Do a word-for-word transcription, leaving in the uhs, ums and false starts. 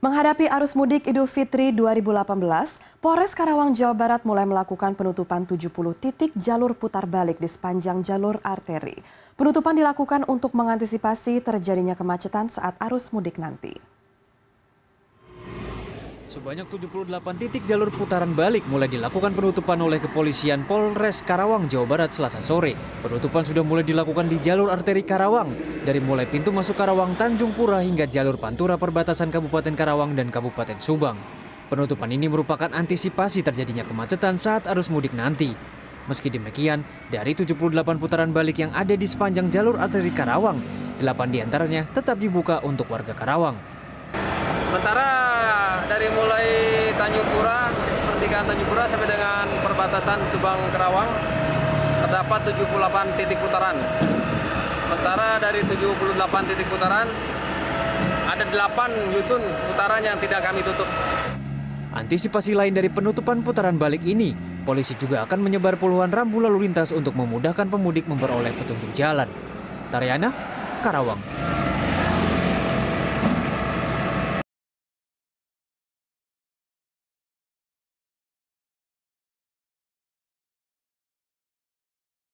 Menghadapi arus mudik Idul Fitri dua ribu delapan belas, Polres Karawang, Jawa Barat mulai melakukan penutupan tujuh puluh titik jalur putar balik di sepanjang jalur arteri. Penutupan dilakukan untuk mengantisipasi terjadinya kemacetan saat arus mudik nanti. Sebanyak tujuh puluh delapan titik jalur putaran balik mulai dilakukan penutupan oleh Kepolisian Polres Karawang, Jawa Barat Selasa sore. Penutupan sudah mulai dilakukan di jalur arteri Karawang, dari mulai pintu masuk Karawang Tanjung Pura hingga jalur Pantura perbatasan Kabupaten Karawang dan Kabupaten Subang. Penutupan ini merupakan antisipasi terjadinya kemacetan saat arus mudik nanti. Meski demikian, dari tujuh puluh delapan putaran balik yang ada di sepanjang jalur arteri Karawang, delapan diantaranya tetap dibuka untuk warga Karawang. Sementara dari mulai Tanjung Pura, pertigaan Tanjung Pura sampai dengan perbatasan Subang Karawang terdapat tujuh puluh delapan titik putaran. Sementara dari tujuh puluh delapan titik putaran ada delapan yutun putaran yang tidak kami tutup. Antisipasi lain dari penutupan putaran balik ini, polisi juga akan menyebar puluhan rambu lalu lintas untuk memudahkan pemudik memperoleh petunjuk jalan. Tariana, Karawang.